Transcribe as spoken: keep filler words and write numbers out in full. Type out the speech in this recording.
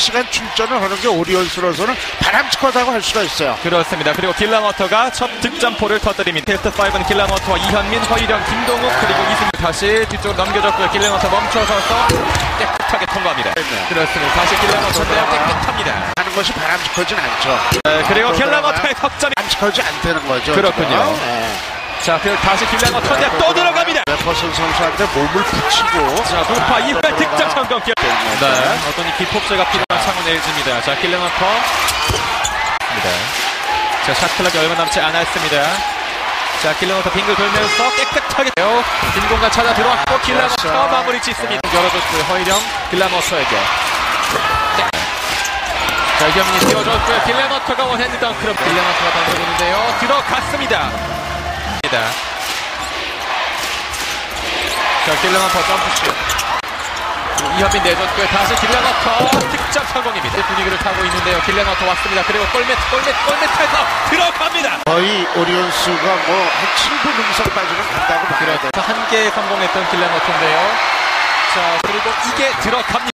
시간 출전을 하는 게 오리온스로서는 바람직하다고 할 수가 있어요. 그렇습니다. 그리고 길라머터가 첫 득점포를 터뜨립니다. 테스트 오는 길라머터와 이현민, 허일영, 김동욱 그리고 이승민 다시 뒤쪽으로 넘겨줬고요. 길라머터 멈춰서서 깨끗하게 통과합니다. 네. 그렇습니다. 다시 길라머터인데요. 깨끗합니다. 하는 것이 바람직하진 않죠. 네, 그리고 길라머터의 석점이 바람직하지 않다는 거죠. 그렇군요. 네. 자, 그리고 다시 길라머터인데 또 들어갑니다. 웨퍼슨 선수한테 몸을 붙이고 자, 돌파 이후에 득점 성공. 네, 어떤 이 기폭제가 필요한 창원 엘지입니다. 자, 길라머터. 자, 샷클락이 얼마 남지 않았습니다. 자, 길라머터 빙글 돌면서 깨끗하게 돼요. 빈 공간 찾아 들어왔고 길라머터 마무리 짓습니다. 열어줬고요. 허일영 길라머터에게. 자, 이현민이 띄워줬고요. 길라머터가 원핸드 덩크로 길라머터가 던져보는데요. 들어갔습니다. 자, 길라머터 점프슛. 이현민 내줬고요. 다시 길라머터 득점 성공입니다. 분위기를 타고 있는데요. 길라머터 왔습니다. 그리고 골밑 골밑 골밑에서 들어갑니다. 거의 오리온스가 뭐 한 칠 분 능선까지는 간다고 봐야 돼요. 한 개 성공했던 길라머터인데요. 자, 그리고 이게 들어갑니다.